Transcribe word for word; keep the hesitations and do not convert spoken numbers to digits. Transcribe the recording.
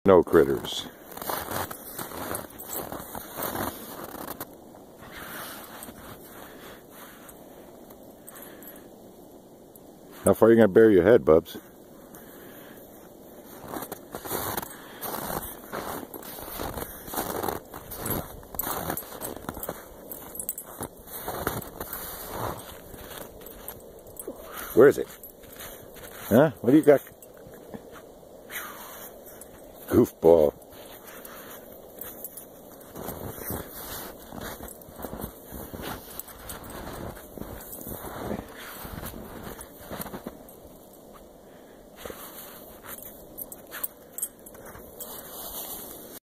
No critters. How far are you going to bury your head, Bubs? Where is it? Huh? What do you got? Goofball.